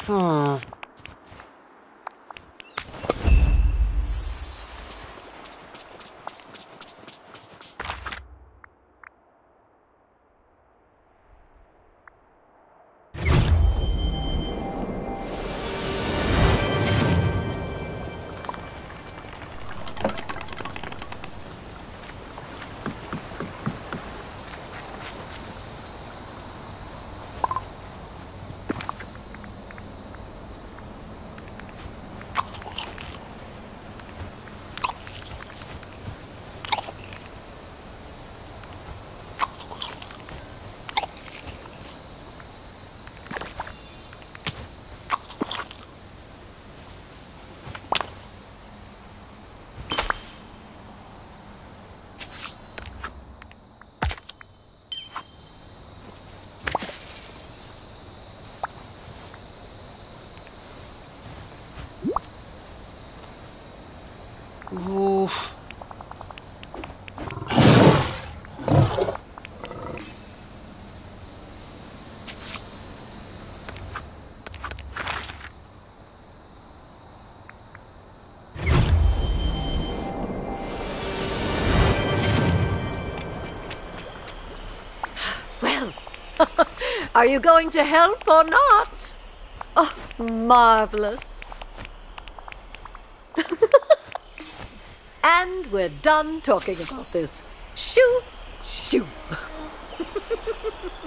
Hmm. Oof. Well, are you going to help or not? Oh, marvelous. And we're done talking about this. Shoo, shoo.